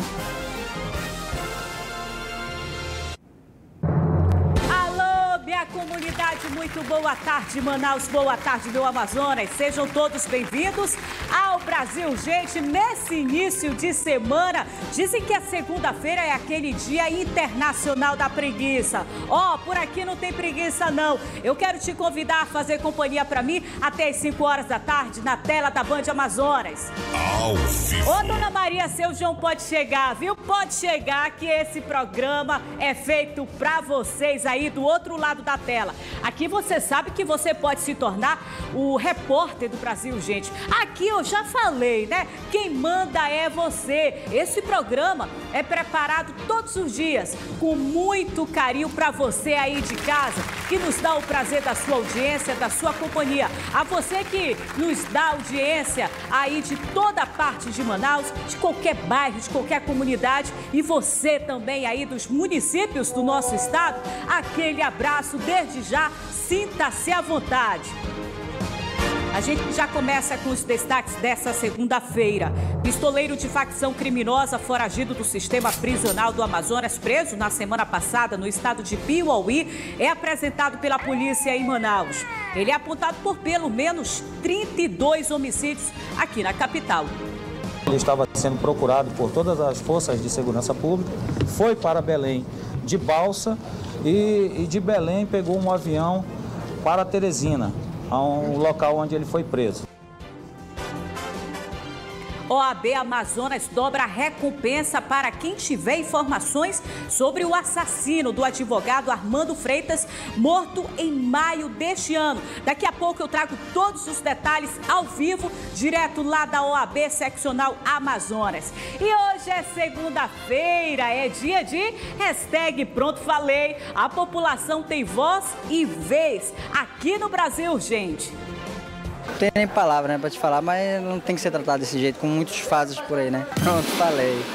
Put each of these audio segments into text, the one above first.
Comunidade, muito boa tarde, Manaus, boa tarde, meu Amazonas. Sejam todos bem-vindos ao Brasil, gente. Nesse início de semana, dizem que a segunda-feira é aquele dia internacional da preguiça. Ó, por aqui não tem preguiça, não. Eu quero te convidar a fazer companhia para mim até as 5 horas da tarde na tela da Band Amazonas. Ô, Dona Maria, seu João pode chegar, viu? Pode chegar que esse programa é feito para vocês aí do outro lado da tela. Aqui você sabe que você pode se tornar o repórter do Brasil, gente. Aqui eu já falei, né? Quem manda é você. Esse programa é preparado todos os dias com muito carinho para você aí de casa, que nos dá o prazer da sua audiência, da sua companhia. A você que nos dá audiência aí de toda parte de Manaus, de qualquer bairro, de qualquer comunidade, e você também aí dos municípios do nosso estado, aquele abraço. Desde já, sinta-se à vontade. A gente já começa com os destaques dessa segunda-feira. Pistoleiro de facção criminosa foragido do sistema prisional do Amazonas, preso na semana passada no estado de Piauí, é apresentado pela polícia em Manaus. Ele é apontado por pelo menos 32 homicídios aqui na capital. Ele estava sendo procurado por todas as forças de segurança pública, foi para Belém de balsa e de Belém pegou um avião para Teresina, a um local onde ele foi preso. OAB Amazonas dobra a recompensa para quem tiver informações sobre o assassino do advogado Armando Freitas, morto em maio deste ano. Daqui a pouco eu trago todos os detalhes ao vivo, direto lá da OAB Seccional Amazonas. E hoje é segunda-feira, é dia de hashtag Pronto Falei. A população tem voz e vez aqui no Brasil, gente. Não tem nem palavra, né, pra te falar, mas não tem que ser tratado desse jeito, como muitos fazem por aí, né? Pronto, falei.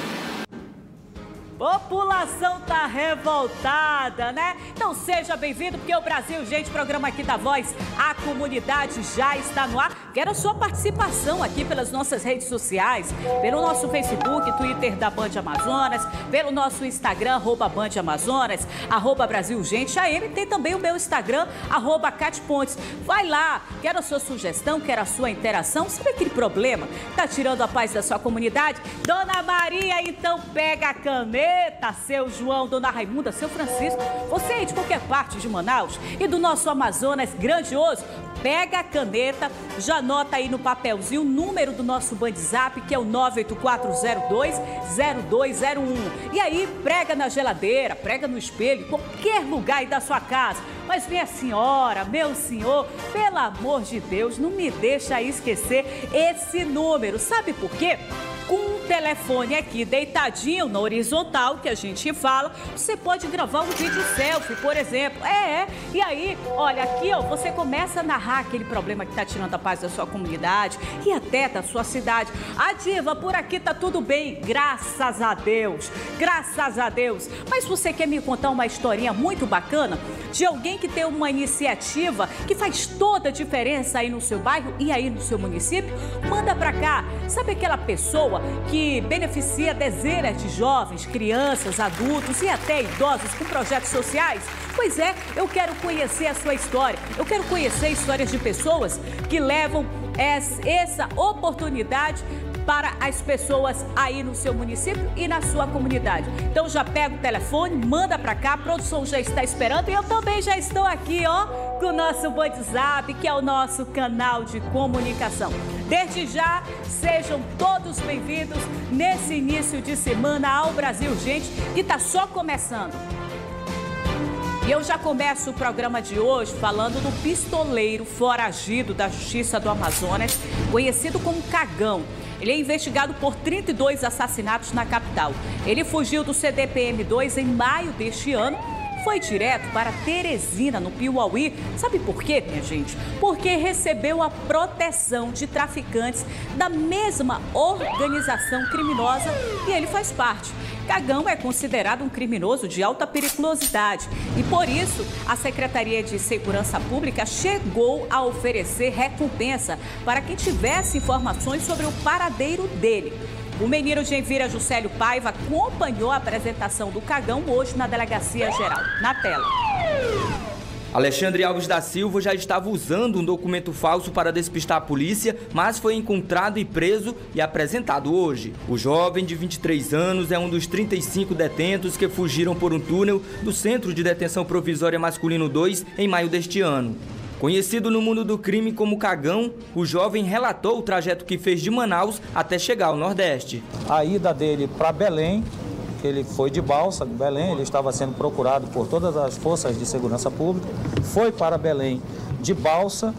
População tá revoltada, né? Então seja bem-vindo, porque o Brasil, gente, programa aqui da Voz, a comunidade já está no ar. Quero a sua participação aqui pelas nossas redes sociais, pelo nosso Facebook, Twitter da Band Amazonas, pelo nosso Instagram, @Band Amazonas, @Brasil Gente AM, tem também o meu Instagram, @CatPontes. Vai lá, quero a sua sugestão, quero a sua interação. Sabe aquele problema que tá tirando a paz da sua comunidade? Dona Maria, então pega a caneta. Seu João, Dona Raimunda, seu Francisco, você aí de qualquer parte de Manaus e do nosso Amazonas grandioso, pega a caneta, já anota aí no papelzinho o número do nosso WhatsApp, que é o 984020201. E aí prega na geladeira, prega no espelho, em qualquer lugar aí da sua casa. Mas minha senhora, meu senhor, pelo amor de Deus, não me deixa esquecer esse número. Sabe por quê? Com um telefone aqui deitadinho na horizontal, que a gente fala, você pode gravar um vídeo selfie, por exemplo. E aí, olha, aqui ó, você começa a narrar aquele problema que tá tirando a paz da sua comunidade e até da sua cidade. A diva, por aqui tá tudo bem, graças a Deus, graças a Deus. Mas você quer me contar uma historinha muito bacana de alguém que tem uma iniciativa que faz toda a diferença aí no seu bairro e aí no seu município? Manda pra cá. Sabe aquela pessoa que beneficia dezenas de jovens, crianças, adultos e até idosos com projetos sociais? Pois é, eu quero conhecer a sua história. Eu quero conhecer histórias de pessoas que levam essa oportunidade para as pessoas aí no seu município e na sua comunidade. Então já pega o telefone, manda para cá, a produção já está esperando e eu também já estou aqui, ó, com o nosso WhatsApp, que é o nosso canal de comunicação. Desde já, sejam todos bem-vindos nesse início de semana ao Brasil, gente, que está só começando. E eu já começo o programa de hoje falando do pistoleiro foragido da Justiça do Amazonas, conhecido como Cagão. Ele é investigado por 32 assassinatos na capital. Ele fugiu do CDPM-2 em maio deste ano, foi direto para Teresina, no Piauí. Sabe por quê, minha gente? Porque recebeu a proteção de traficantes da mesma organização criminosa e ele faz parte. Cagão é considerado um criminoso de alta periculosidade e, por isso, a Secretaria de Segurança Pública chegou a oferecer recompensa para quem tivesse informações sobre o paradeiro dele. O menino Genvira Juscelio Paiva acompanhou a apresentação do Cagão hoje na Delegacia Geral. Na tela. Alexandre Alves da Silva já estava usando um documento falso para despistar a polícia, mas foi encontrado e preso e apresentado hoje. O jovem de 23 anos é um dos 35 detentos que fugiram por um túnel do Centro de Detenção Provisória Masculino 2 em maio deste ano. Conhecido no mundo do crime como Cagão, o jovem relatou o trajeto que fez de Manaus até chegar ao Nordeste. A ida dele para Belém, ele foi de balsa, Belém, ele estava sendo procurado por todas as forças de segurança pública, foi para Belém de balsa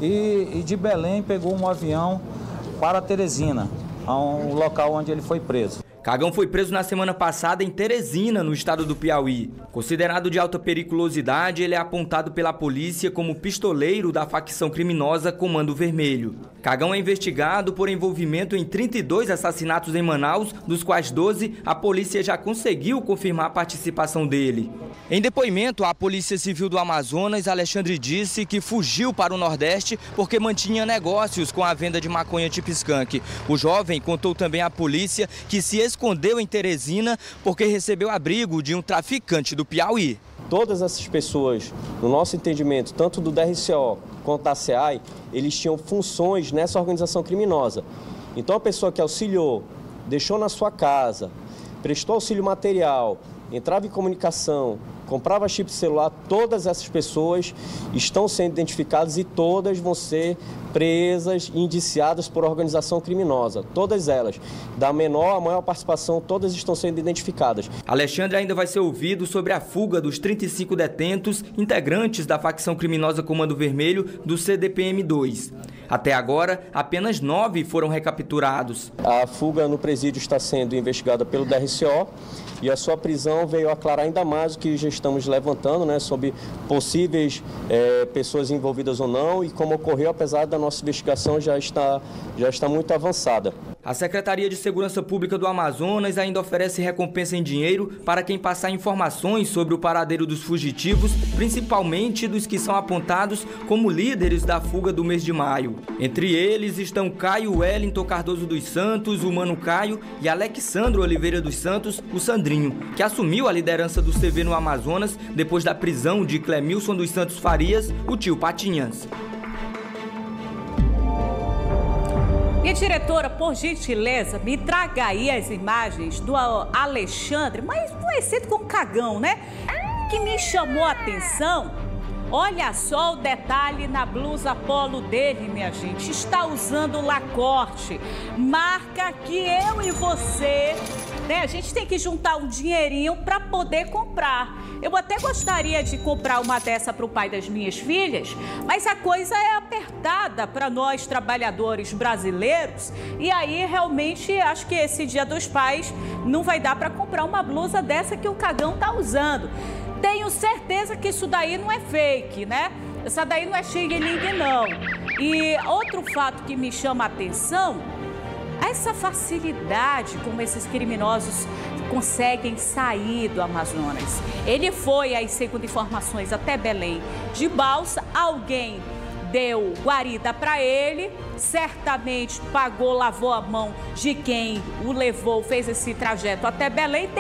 e de Belém pegou um avião para Teresina, um local onde ele foi preso. Cagão foi preso na semana passada em Teresina, no estado do Piauí. Considerado de alta periculosidade, ele é apontado pela polícia como pistoleiro da facção criminosa Comando Vermelho. Cagão é investigado por envolvimento em 32 assassinatos em Manaus, dos quais 12 a polícia já conseguiu confirmar a participação dele. Em depoimento à Polícia Civil do Amazonas, Alexandre disse que fugiu para o Nordeste porque mantinha negócios com a venda de maconha tipo skunk. O jovem contou também à polícia que se escondeu em Teresina porque recebeu abrigo de um traficante do Piauí. Todas essas pessoas, no nosso entendimento, tanto do DRCO quanto da SEAI, eles tinham funções nessa organização criminosa. Então a pessoa que auxiliou, deixou na sua casa, prestou auxílio material, entrava em comunicação, comprava chip celular, todas essas pessoas estão sendo identificadas e todas vão ser presas e indiciadas por organização criminosa. Todas elas, da menor à maior participação, todas estão sendo identificadas. Alexandre ainda vai ser ouvido sobre a fuga dos 35 detentos integrantes da facção criminosa Comando Vermelho do CDPM-2. Até agora, apenas 9 foram recapturados. A fuga no presídio está sendo investigada pelo DRCO e a sua prisão veio aclarar ainda mais o que já estamos levantando, né, sobre possíveis pessoas envolvidas ou não e como ocorreu, apesar da nossa investigação já está muito avançada. A Secretaria de Segurança Pública do Amazonas ainda oferece recompensa em dinheiro para quem passar informações sobre o paradeiro dos fugitivos, principalmente dos que são apontados como líderes da fuga do mês de maio. Entre eles estão Caio Wellington Cardoso dos Santos, o Mano Caio, e Alexandro Oliveira dos Santos, o Sandrinho, que assumiu a liderança do CV no Amazonas depois da prisão de Clemilson dos Santos Farias, o tio Patinhas. E diretora, por gentileza, me traga aí as imagens do Alexandre, mais conhecido como Cagão, né? Que me chamou a atenção. Olha só o detalhe na blusa polo dele, minha gente. Está usando Lacoste, marca que eu e você, né? A gente tem que juntar um dinheirinho para poder comprar. Eu até gostaria de comprar uma dessa para o pai das minhas filhas, mas a coisa é apertada para nós trabalhadores brasileiros. E aí, realmente, acho que esse Dia dos Pais não vai dar para comprar uma blusa dessa que o Cagão tá usando. Tenho certeza que isso daí não é fake, né? Essa daí não é xing-ling, não. E outro fato que me chama a atenção, essa facilidade como esses criminosos conseguem sair do Amazonas. Ele foi, aí, segundo informações, até Belém de balsa. Alguém deu guarida para ele, certamente pagou, lavou a mão de quem o levou, fez esse trajeto até Belém.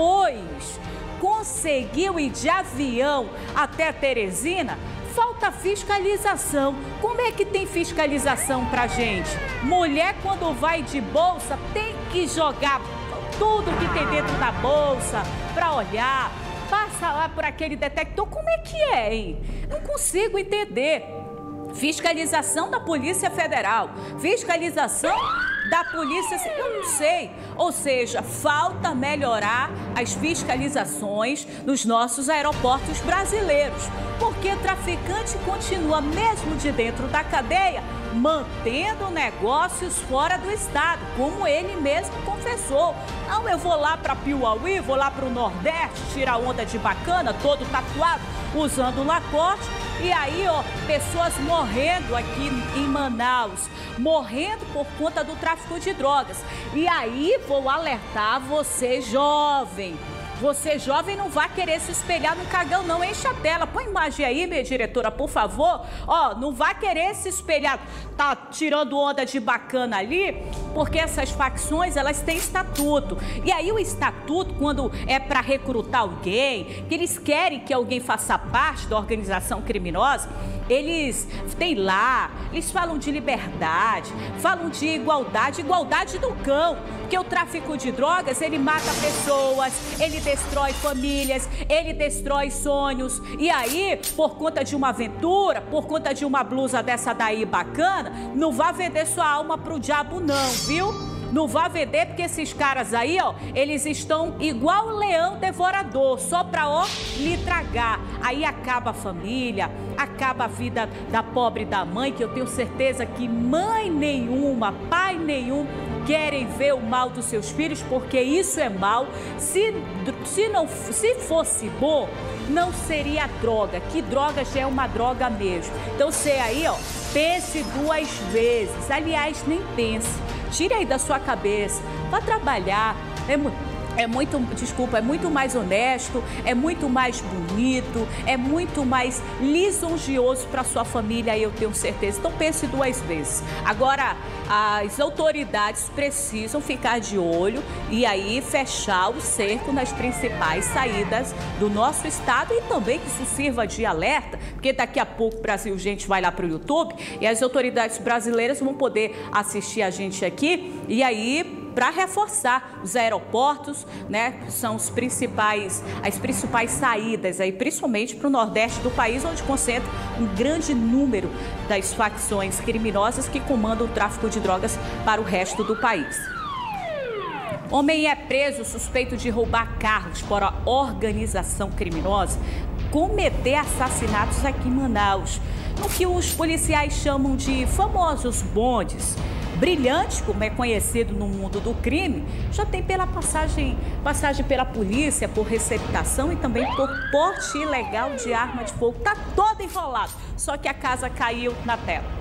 Depois conseguiu ir de avião até Teresina. Falta fiscalização. Como é que tem fiscalização pra gente? Mulher, quando vai de bolsa, tem que jogar tudo que tem dentro da bolsa para olhar. Passa lá por aquele detector. Como é que é, hein? Não consigo entender. Fiscalização da Polícia Federal, fiscalização da Polícia, eu não sei. Ou seja, falta melhorar as fiscalizações nos nossos aeroportos brasileiros, porque o traficante continua, mesmo de dentro da cadeia, mantendo negócios fora do estado, como ele mesmo confessou. Não, eu vou lá para Piauí, vou lá para o Nordeste, tirar onda de bacana, todo tatuado, usando Lacoste. E aí, ó, pessoas morrendo aqui em Manaus, morrendo por conta do tráfico de drogas. E aí, vou alertar você, jovem. Você jovem não vai querer se espelhar no cagão não, enche a tela. Põe imagem aí, minha diretora, por favor. Ó, não vai querer se espelhar, tá tirando onda de bacana ali, porque essas facções, elas têm estatuto. E aí o estatuto, quando é para recrutar alguém, que eles querem que alguém faça parte da organização criminosa, eles têm lá, eles falam de liberdade, falam de igualdade do cão, porque o tráfico de drogas, ele mata pessoas, ele destrói famílias, ele destrói sonhos, e aí, por conta de uma aventura, por conta de uma blusa dessa daí bacana, não vá vender sua alma pro diabo não, viu? Não vá vender, porque esses caras aí, ó, eles estão igual o leão devorador, só pra, ó, lhe tragar. Aí acaba a família, acaba a vida da pobre da mãe, que eu tenho certeza que mãe nenhuma, pai nenhum querem ver o mal dos seus filhos, porque isso é mal. Se fosse bom, não seria droga, que droga já é uma droga mesmo. Então você aí, ó, pense 2 vezes, aliás, nem pense. Tire aí da sua cabeça, vá trabalhar, é muito mais honesto, é muito mais bonito, é muito mais lisonjeoso para sua família, eu tenho certeza. Então pense 2 vezes. Agora, as autoridades precisam ficar de olho e aí fechar o cerco nas principais saídas do nosso estado, e também que isso sirva de alerta, porque daqui a pouco o Brasil Gente vai lá para o YouTube e as autoridades brasileiras vão poder assistir a gente aqui, e aí para reforçar os aeroportos, né, que são as principais saídas aí, principalmente para o nordeste do país, onde concentra um grande número das facções criminosas que comandam o tráfico de drogas para o resto do país. Homem é preso suspeito de roubar carros para a organização criminosa cometer assassinatos aqui em Manaus, no que os policiais chamam de famosos bondes. Brilhante, como é conhecido no mundo do crime, já tem pela passagem pela polícia, por receptação e também por porte ilegal de arma de fogo. Tá todo enrolado, só que a casa caiu na tela.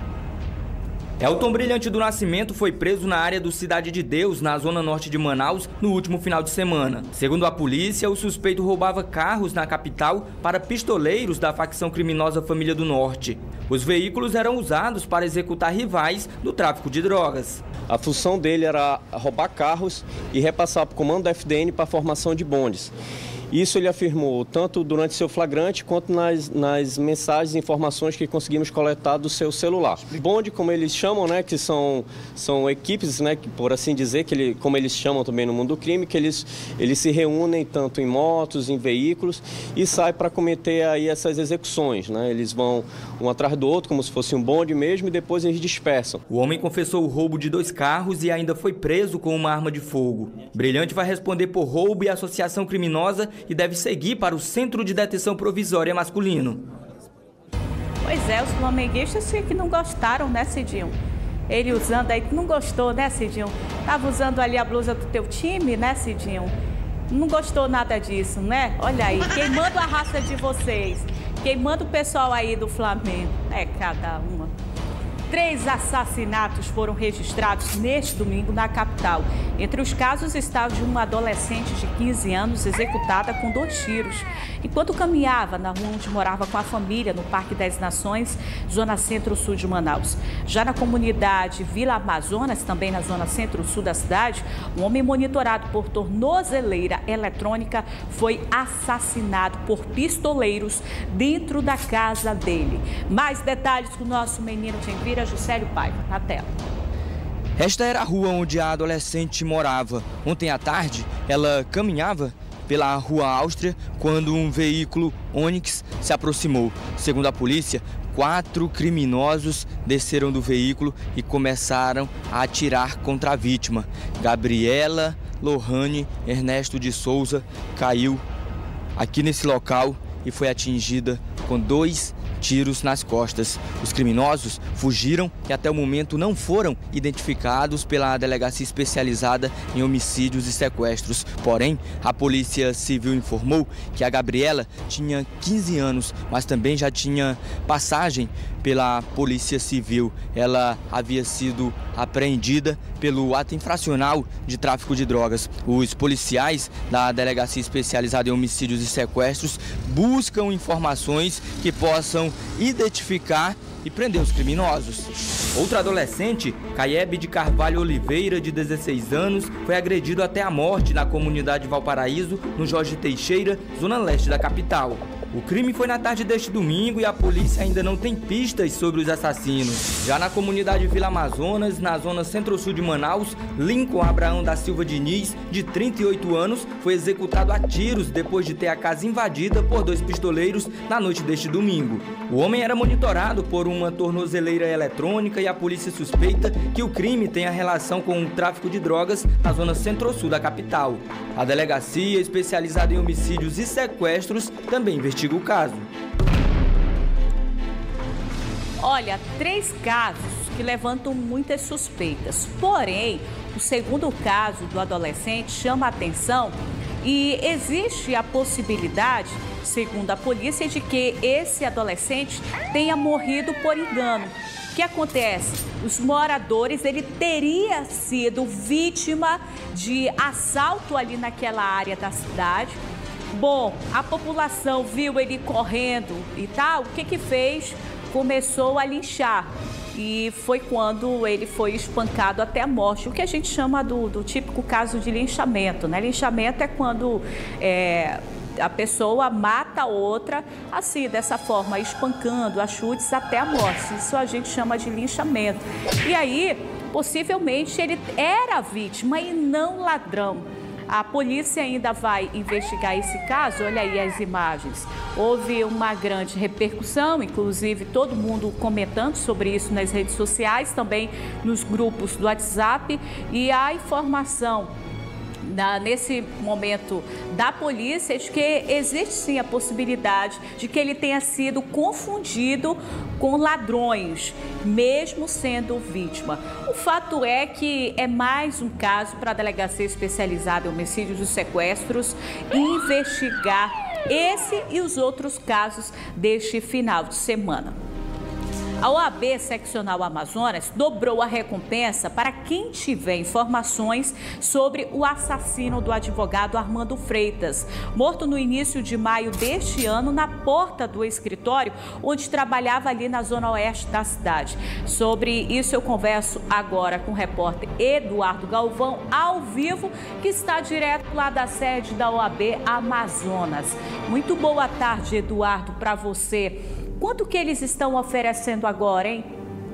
Elton Brilhante do Nascimento foi preso na área do Cidade de Deus, na zona norte de Manaus, no último final de semana. Segundo a polícia, o suspeito roubava carros na capital para pistoleiros da facção criminosa Família do Norte. Os veículos eram usados para executar rivais do tráfico de drogas. A função dele era roubar carros e repassar para o comando da FDN para a formação de bondes. Isso ele afirmou tanto durante seu flagrante quanto nas mensagens e informações que conseguimos coletar do seu celular. Bonde, como eles chamam, né, que são equipes, né, que, por assim dizer, como eles chamam também no mundo do crime, que eles se reúnem tanto em motos, em veículos e saem para cometer aí essas execuções, né? Eles vão um atrás do outro, como se fosse um bonde mesmo, e depois eles dispersam. O homem confessou o roubo de 2 carros e ainda foi preso com uma arma de fogo. Brilhante vai responder por roubo e associação criminosa e deve seguir para o Centro de Detenção Provisória Masculino. Pois é, os flamenguistas que não gostaram, né, Cidinho? Ele usando aí, não gostou, né, Cidinho? Tava usando ali a blusa do teu time, né, Cidinho? Não gostou nada disso, né? Olha aí, queimando a raça de vocês, queimando o pessoal aí do Flamengo. É, cada uma. 3 assassinatos foram registrados neste domingo na capital. Entre os casos está de uma adolescente de 15 anos executada com 2 tiros, enquanto caminhava na rua onde morava com a família, no Parque das Nações, zona centro-sul de Manaus. Já na comunidade Vila Amazonas, também na zona centro-sul da cidade, um homem monitorado por tornozeleira eletrônica foi assassinado por pistoleiros dentro da casa dele. Mais detalhes com o nosso menino de Envira, Juscelio Paiva, na tela. Esta era a rua onde a adolescente morava. Ontem à tarde, ela caminhava pela Rua Áustria quando um veículo Onix se aproximou. Segundo a polícia, 4 criminosos desceram do veículo e começaram a atirar contra a vítima. Gabriela Lohane Ernesto de Souza caiu aqui nesse local e foi atingida com 2 tiros nas costas. Os criminosos fugiram e até o momento não foram identificados pela Delegacia Especializada em Homicídios e Sequestros. Porém, a Polícia Civil informou que a Gabriela tinha 15 anos, mas também já tinha passagem pela Polícia Civil. Ela havia sido apreendida pelo ato infracional de tráfico de drogas. Os policiais da Delegacia Especializada em Homicídios e Sequestros buscam informações que possam identificar e prender os criminosos. Outro adolescente, Caiebe de Carvalho Oliveira, de 16 anos, foi agredido até a morte na comunidade Valparaíso, no Jorge Teixeira, zona leste da capital. O crime foi na tarde deste domingo e a polícia ainda não tem pistas sobre os assassinos. Já na comunidade Vila Amazonas, na zona centro-sul de Manaus, Lincoln Abraão da Silva Diniz, de 38 anos, foi executado a tiros depois de ter a casa invadida por 2 pistoleiros na noite deste domingo. O homem era monitorado por uma tornozeleira eletrônica e a polícia suspeita que o crime tenha relação com o tráfico de drogas na zona centro-sul da capital. A delegacia especializada em homicídios e sequestros também investiga o caso. Olha, 3 casos que levantam muitas suspeitas. Porém, o segundo caso do adolescente chama a atenção e existe a possibilidade, segundo a polícia, de que esse adolescente tenha morrido por engano. O que acontece? Os moradores, ele teria sido vítima de assalto ali naquela área da cidade. Bom, a população viu ele correndo e tal, o que fez? Começou a linchar. E foi quando ele foi espancado até a morte, o que a gente chama do típico caso de linchamento, né? Linchamento é quando a pessoa mata a outra, assim, dessa forma, espancando a chutes até a morte. Isso a gente chama de linchamento. E aí, possivelmente, ele era vítima e não ladrão. A polícia ainda vai investigar esse caso. Olha aí as imagens. Houve uma grande repercussão, inclusive todo mundo comentando sobre isso nas redes sociais, também nos grupos do WhatsApp. E a informação nesse momento da polícia de que existe sim a possibilidade de que ele tenha sido confundido com ladrões, mesmo sendo vítima. O fato é que é mais um caso para a Delegacia Especializada em Homicídios e Sequestros investigar esse e os outros casos deste final de semana. A OAB Seccional Amazonas dobrou a recompensa para quem tiver informações sobre o assassino do advogado Armando Freitas, morto no início de maio deste ano na porta do escritório onde trabalhava ali na zona oeste da cidade. Sobre isso eu converso agora com o repórter Eduardo Galvão, ao vivo, que está direto lá da sede da OAB Amazonas. Muito boa tarde, Eduardo, para você. Quanto que eles estão oferecendo agora, hein?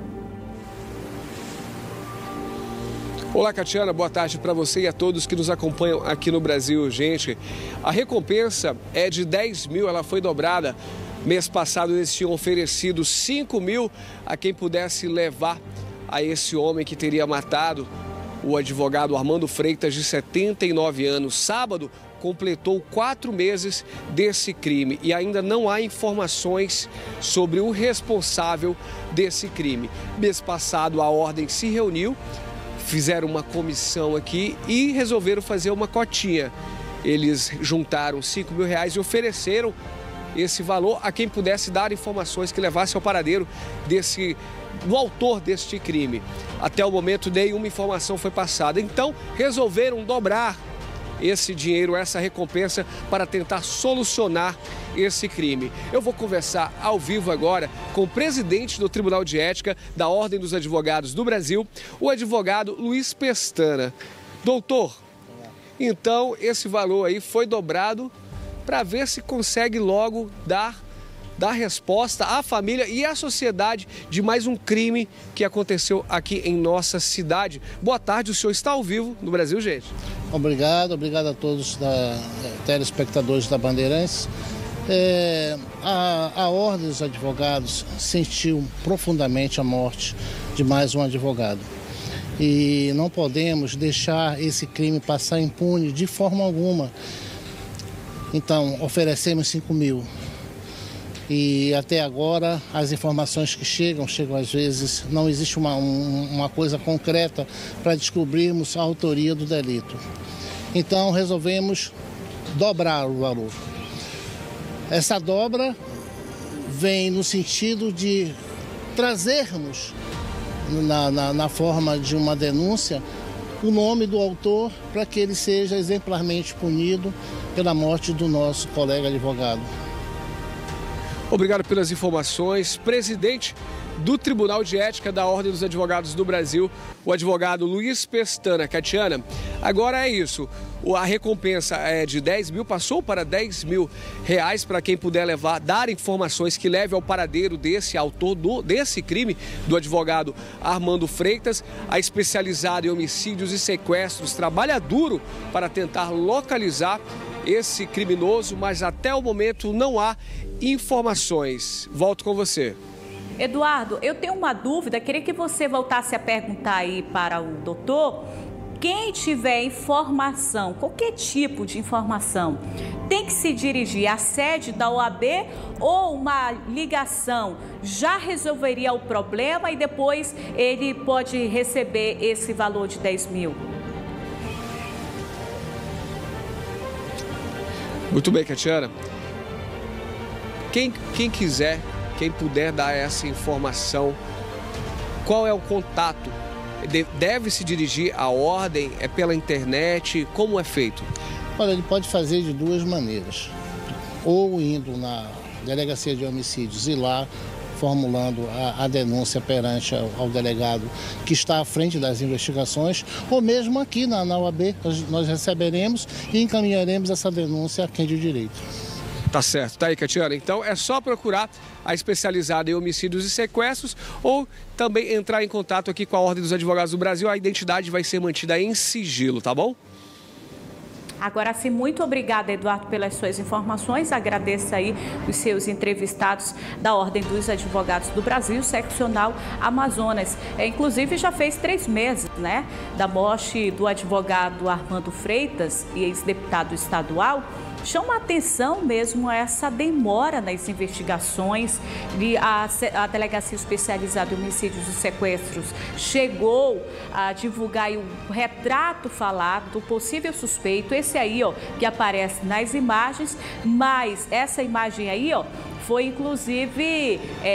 Olá, Catiana, boa tarde para você e a todos que nos acompanham aqui no Brasil. Gente, a recompensa é de 10 mil, ela foi dobrada. Mês passado eles tinham oferecido 5 mil a quem pudesse levar a esse homem que teria matado o advogado Armando Freitas, de 79 anos. Sábado completou 4 meses desse crime e ainda não há informações sobre o responsável desse crime. Mês passado a ordem se reuniu, fizeram uma comissão aqui e resolveram fazer uma cotinha. Eles juntaram 5 mil reais e ofereceram esse valor a quem pudesse dar informações que levasse ao paradeiro do autor deste crime. Até o momento nenhuma informação foi passada, então resolveram dobrar esse dinheiro, essa recompensa, para tentar solucionar esse crime. Eu vou conversar ao vivo agora com o presidente do Tribunal de Ética da Ordem dos Advogados do Brasil, o advogado Luiz Pestana. Doutor, então esse valor aí foi dobrado para ver se consegue logo dar resposta à família e à sociedade de mais um crime que aconteceu aqui em nossa cidade. Boa tarde, o senhor está ao vivo no Brasil, gente. Obrigado a todos telespectadores da Bandeirantes. A Ordem dos Advogados sentiu profundamente a morte de mais um advogado. E não podemos deixar esse crime passar impune de forma alguma. Então, oferecemos 5 mil. E até agora as informações que chegam às vezes, não existe uma coisa concreta para descobrirmos a autoria do delito. Então resolvemos dobrar o valor. Essa dobra vem no sentido de trazermos na forma de uma denúncia o nome do autor para que ele seja exemplarmente punido pela morte do nosso colega advogado. Obrigado pelas informações. Presidente do Tribunal de Ética da Ordem dos Advogados do Brasil, o advogado Luiz Pestana. Catiana, agora é isso. A recompensa é de 10 mil, passou para 10 mil reais para quem puder dar informações que leve ao paradeiro desse autor desse crime, do advogado Armando Freitas. A especializada em homicídios e sequestros trabalha duro para tentar localizar esse criminoso, mas até o momento não há informações. Volto com você. Eduardo, eu tenho uma dúvida, queria que você voltasse a perguntar aí para o doutor. Quem tiver informação, qualquer tipo de informação, tem que se dirigir à sede da OAB ou uma ligação já resolveria o problema e depois ele pode receber esse valor de 10 mil? Muito bem, Catiana. Quem quiser, quem puder dar essa informação, qual é o contato? Deve se dirigir à ordem? É pela internet? Como é feito? Olha, ele pode fazer de duas maneiras. Ou indo na Delegacia de Homicídios e lá formulando a denúncia perante ao delegado que está à frente das investigações, ou mesmo aqui na OAB, nós receberemos e encaminharemos essa denúncia a quem de direito. Tá certo, tá aí, Catiana. Então é só procurar a especializada em homicídios e sequestros ou também entrar em contato aqui com a Ordem dos Advogados do Brasil. A identidade vai ser mantida em sigilo, tá bom? Agora sim, muito obrigada, Eduardo, pelas suas informações. Agradeço aí os seus entrevistados da Ordem dos Advogados do Brasil, seccional Amazonas. Inclusive, já fez 3 meses, né, da morte do advogado Armando Freitas, ex-deputado estadual. Chama a atenção mesmo essa demora nas investigações. A Delegacia Especializada em Homicídios e Sequestros chegou a divulgar o retrato falado do possível suspeito, esse aí, ó, que aparece nas imagens, mas essa imagem aí, ó, foi inclusive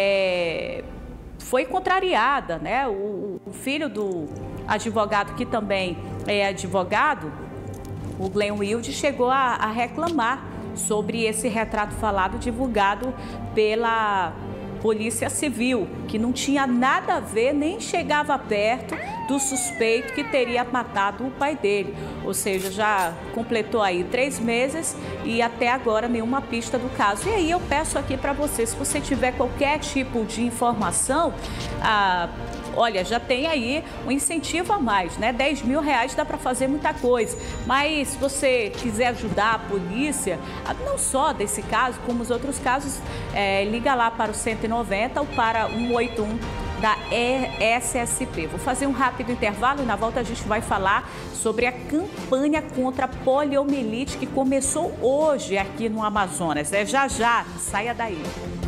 foi contrariada, né? O filho do advogado, que também é advogado, o Glenn Wilde, chegou a reclamar sobre esse retrato falado divulgado pela Polícia Civil, que não tinha nada a ver, nem chegava perto do suspeito que teria matado o pai dele. Ou seja, já completou aí 3 meses e até agora nenhuma pista do caso. E aí eu peço aqui para você, se você tiver qualquer tipo de informação, olha, já tem aí um incentivo a mais, né? 10 mil reais dá para fazer muita coisa. Mas se você quiser ajudar a polícia, não só desse caso, como os outros casos, liga lá para o 190 ou para 181 da SSP. Vou fazer um rápido intervalo e na volta a gente vai falar sobre a campanha contra a poliomielite que começou hoje aqui no Amazonas. Já, não saia daí.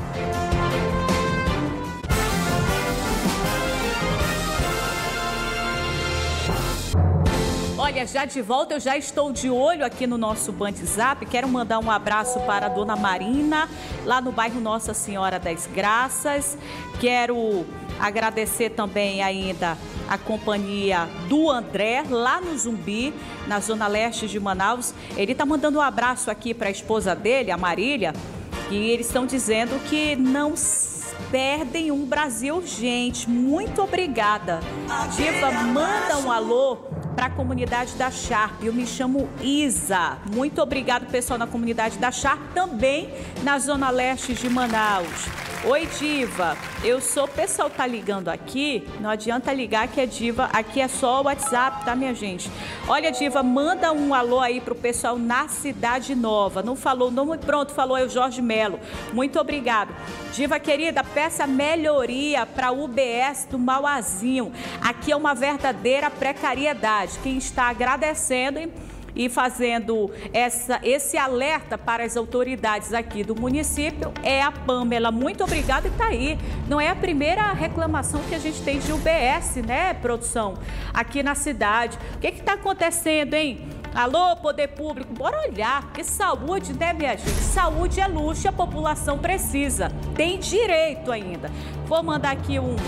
Olha, já de volta, eu já estou de olho aqui no nosso WhatsApp. Quero mandar um abraço para a dona Marina, lá no bairro Nossa Senhora das Graças. Quero agradecer também ainda a companhia do André, lá no Zumbi, na zona leste de Manaus. Ele está mandando um abraço aqui para a esposa dele, a Marília, e eles estão dizendo que não perdem um Brasil urgente. Muito obrigada. Diva, manda um alô para a comunidade da Sharp. Eu me chamo Isa. Muito obrigado, pessoal, na comunidade da Sharp, também na zona leste de Manaus. Oi, Diva. O pessoal tá ligando aqui, não adianta ligar que é Diva, aqui é só o WhatsApp, tá, minha gente? Olha, Diva, manda um alô aí pro pessoal na Cidade Nova. Não falou o nome, pronto, falou, é o Jorge Melo. Muito obrigado. Diva querida, peça melhoria para o UBS do Mauazinho. Aqui é uma verdadeira precariedade. Quem está agradecendo e fazendo esse alerta para as autoridades aqui do município é a Pamela. Muito obrigada, e tá aí. Não é a primeira reclamação que a gente tem de UBS, né, produção, aqui na cidade. O que está acontecendo, hein? Alô, poder público, bora olhar, porque saúde, né, minha gente? Saúde é luxo, a população precisa, tem direito ainda. Vou mandar aqui um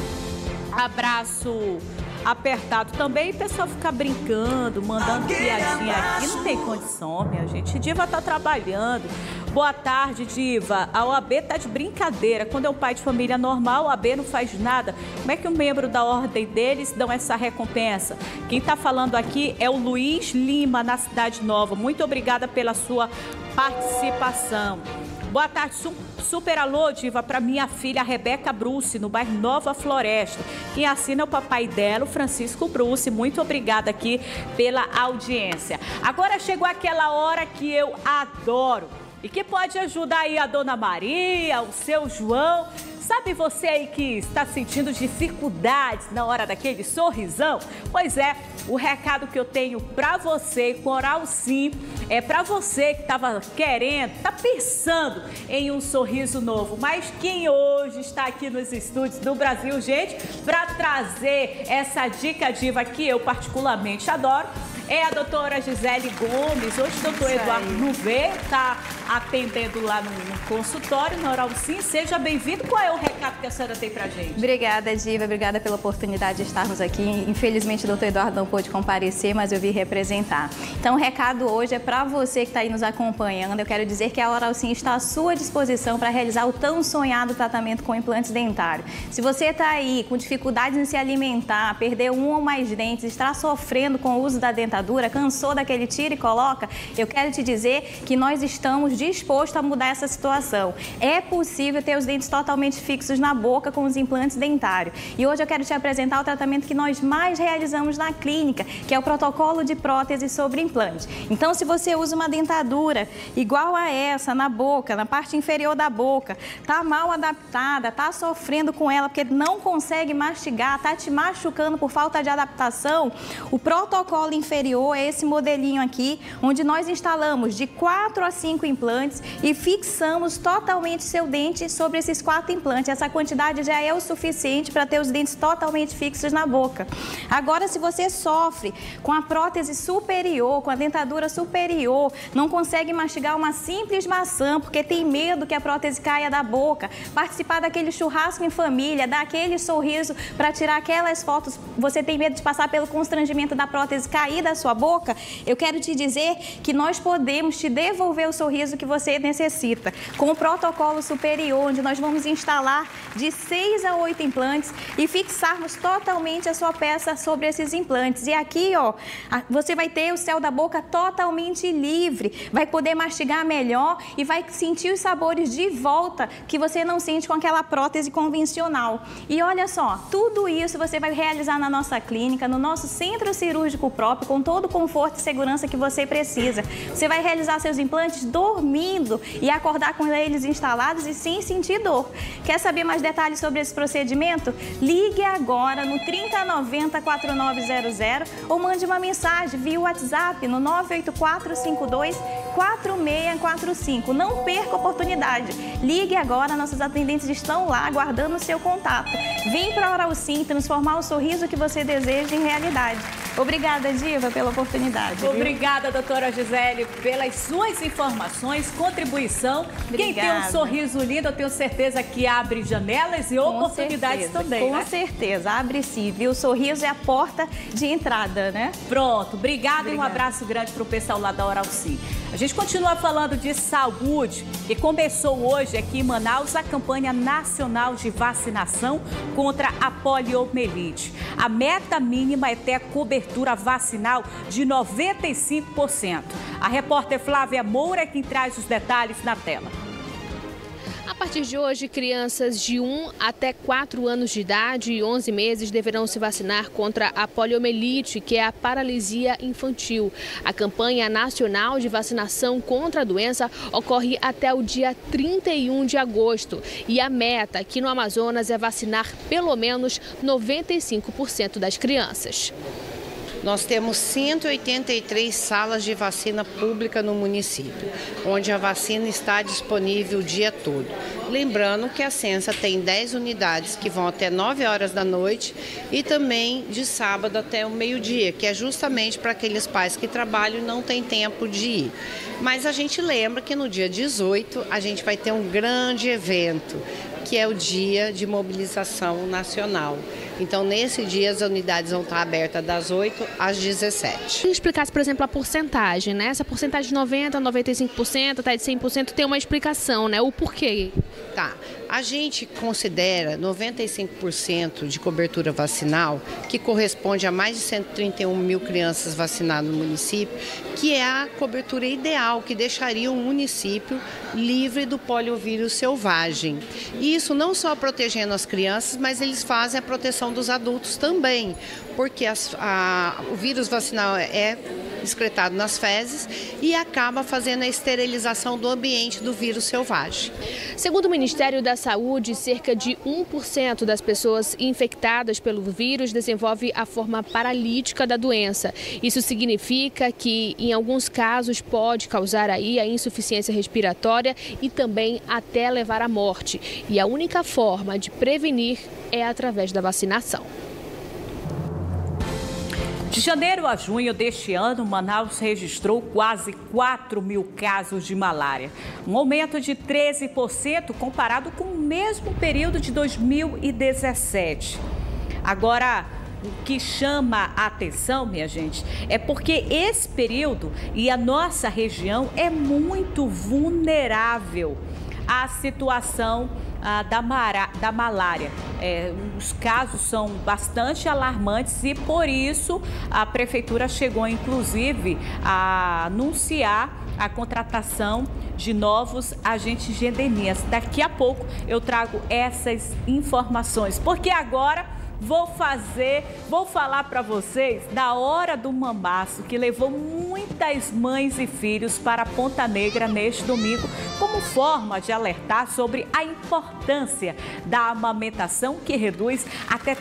abraço apertado também, e o pessoal fica brincando, mandando piadinha aqui, não tem condição, minha gente. Diva tá trabalhando. Boa tarde, Diva. A OAB tá de brincadeira. Quando é um pai de família normal, a OAB não faz nada. Como é que um membro da ordem deles dão essa recompensa? Quem tá falando aqui é o Luiz Lima, na Cidade Nova. Muito obrigada pela sua participação. Boa tarde, super alô, Diva, para minha filha Rebeca Bruce, no bairro Nova Floresta. Quem assina é o papai dela, o Francisco Bruce. Muito obrigada aqui pela audiência. Agora chegou aquela hora que eu adoro e que pode ajudar aí a Dona Maria, o seu João. Sabe você aí que está sentindo dificuldades na hora daquele sorrisão? Pois é, o recado que eu tenho para você com Oral Sim é para você que estava querendo, está pensando em um sorriso novo. Mas quem hoje está aqui nos estúdios do Brasil, gente, para trazer essa dica diva que eu particularmente adoro, é a doutora Gisele Gomes. Hoje o doutor Eduardo não veio, está atendendo lá no consultório, na Oral Sim. Seja bem-vindo. Qual é o recado que a senhora tem pra gente? Obrigada, Diva. Obrigada pela oportunidade de estarmos aqui. Infelizmente, o doutor Eduardo não pôde comparecer, mas eu vim representar. Então, o recado hoje é para você que está aí nos acompanhando. Eu quero dizer que a Oral Sim está à sua disposição para realizar o tão sonhado tratamento com implantes dentários. Se você está aí com dificuldades em se alimentar, perdeu um ou mais dentes, está sofrendo com o uso da dentadura, cansou daquele tira e coloca, eu quero te dizer que nós estamos dispostos a mudar essa situação. É possível ter os dentes totalmente fixos na boca com os implantes dentários. E hoje eu quero te apresentar o tratamento que nós mais realizamos na clínica, que é o protocolo de prótese sobre implante. Então, se você usa uma dentadura igual a essa na boca, na parte inferior da boca, tá mal adaptada, tá sofrendo com ela porque não consegue mastigar, tá te machucando por falta de adaptação, o protocolo inferior é esse modelinho aqui, onde nós instalamos de 4 a 5 implantes e fixamos totalmente seu dente sobre esses 4 implantes. Essa quantidade já é o suficiente para ter os dentes totalmente fixos na boca. Agora, se você sofre com a prótese superior, com a dentadura superior, não consegue mastigar uma simples maçã porque tem medo que a prótese caia da boca, participar daquele churrasco em família, dar aquele sorriso para tirar aquelas fotos, você tem medo de passar pelo constrangimento da prótese cair da sua boca, eu quero te dizer que nós podemos te devolver o sorriso que você necessita. Com o protocolo superior, onde nós vamos instalar de 6 a 8 implantes e fixarmos totalmente a sua peça sobre esses implantes. E aqui, ó, você vai ter o céu da boca totalmente livre, vai poder mastigar melhor e vai sentir os sabores de volta que você não sente com aquela prótese convencional. E olha só, tudo isso você vai realizar na nossa clínica, no nosso centro cirúrgico próprio, com todo o conforto e segurança que você precisa. Você vai realizar seus implantes dormindo e acordar com eles instalados e sem sentir dor. Quer saber mais detalhes sobre esse procedimento? Ligue agora no 3090-4900 ou mande uma mensagem via WhatsApp no 98452-4645. Não perca a oportunidade. Ligue agora, nossos atendentes estão lá aguardando o seu contato. Vem para a Oral Sim transformar o sorriso que você deseja em realidade. Obrigada, Diva, pela oportunidade. Obrigada, doutora Gisele, pelas suas informações, contribuição. Obrigada. Quem tem um sorriso lindo, eu tenho certeza que abre janelas e oportunidades também, né? Com certeza, abre sim, viu? O sorriso é a porta de entrada, né? Pronto, obrigada e um abraço grande para o pessoal lá da Oral Sim. A gente continua falando de saúde, que começou hoje aqui em Manaus a campanha nacional de vacinação contra a poliomielite. A meta mínima é ter a cobertura vacinal de 95%. A repórter Flávia Moura é quem traz os detalhes na tela. A partir de hoje, crianças de 1 até 4 anos de idade e 11 meses deverão se vacinar contra a poliomielite, que é a paralisia infantil. A campanha nacional de vacinação contra a doença ocorre até o dia 31 de agosto. E a meta aqui no Amazonas é vacinar pelo menos 95% das crianças. Nós temos 183 salas de vacina pública no município, onde a vacina está disponível o dia todo. Lembrando que a Censa tem 10 unidades que vão até 9 horas da noite e também de sábado até o meio-dia, que é justamente para aqueles pais que trabalham e não têm tempo de ir. Mas a gente lembra que no dia 18 a gente vai ter um grande evento, que é o Dia de Mobilização Nacional. Então, nesse dia, as unidades vão estar abertas das 8 às 17. Se explicasse, por exemplo, a porcentagem, né? Essa porcentagem de 90%, 95%, até de 100% tem uma explicação, né? O porquê? Tá. A gente considera 95% de cobertura vacinal, que corresponde a mais de 131 mil crianças vacinadas no município, que é a cobertura ideal, que deixaria o município livre do poliovírus selvagem. E isso não só protegendo as crianças, mas eles fazem a proteção dos adultos também, porque o vírus vacinal é excretado nas fezes e acaba fazendo a esterilização do ambiente do vírus selvagem. Segundo o Ministério da Saúde, cerca de 1% das pessoas infectadas pelo vírus desenvolve a forma paralítica da doença. Isso significa que, em alguns casos, pode causar aí a insuficiência respiratória e também até levar à morte. E a única forma de prevenir é através da vacinação. De janeiro a junho deste ano, Manaus registrou quase 4 mil casos de malária, um aumento de 13% comparado com o mesmo período de 2017. Agora, o que chama a atenção, minha gente, é porque esse período e a nossa região é muito vulnerável à situação da malária. Os casos são bastante alarmantes e por isso a prefeitura chegou inclusive a anunciar a contratação de novos agentes de endemias. Daqui a pouco eu trago essas informações, porque agora vou falar para vocês da Hora do Mamaço, que levou muitas mães e filhos para Ponta Negra neste domingo, como forma de alertar sobre a importância da amamentação, que reduz até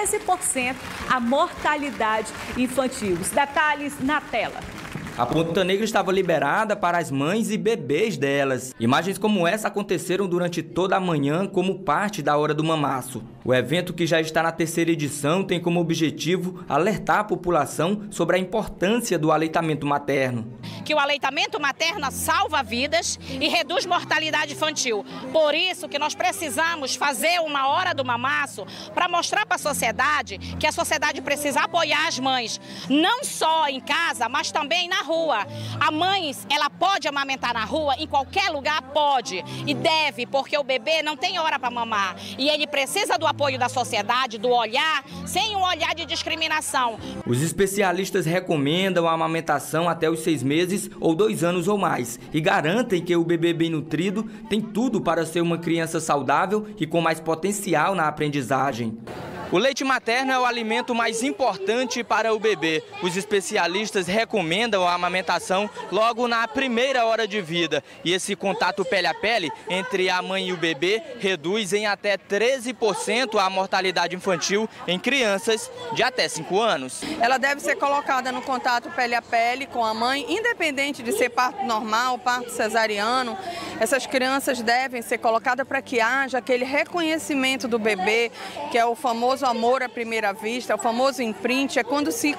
13% a mortalidade infantil. Os detalhes na tela. A Ponta Negra estava liberada para as mães e bebês delas. Imagens como essa aconteceram durante toda a manhã como parte da Hora do Mamaço. O evento, que já está na 3ª edição, tem como objetivo alertar a população sobre a importância do aleitamento materno. Que o aleitamento materno salva vidas e reduz mortalidade infantil. Por isso que nós precisamos fazer uma Hora do Mamaço para mostrar para a sociedade que a sociedade precisa apoiar as mães, não só em casa, mas também na rua. A mãe, ela pode amamentar na rua, em qualquer lugar pode e deve, porque o bebê não tem hora para mamar e ele precisa do apoio da sociedade, do olhar, sem um olhar de discriminação. Os especialistas recomendam a amamentação até os 6 meses ou 2 anos ou mais e garantem que o bebê bem nutrido tem tudo para ser uma criança saudável e com mais potencial na aprendizagem. O leite materno é o alimento mais importante para o bebê. Os especialistas recomendam a amamentação logo na primeira hora de vida. E esse contato pele a pele entre a mãe e o bebê reduz em até 13% a mortalidade infantil em crianças de até 5 anos. Ela deve ser colocada no contato pele a pele com a mãe, independente de ser parto normal, parto cesariano. Essas crianças devem ser colocadas para que haja aquele reconhecimento do bebê, que é o famoso amor à primeira vista, o famoso imprint, é quando se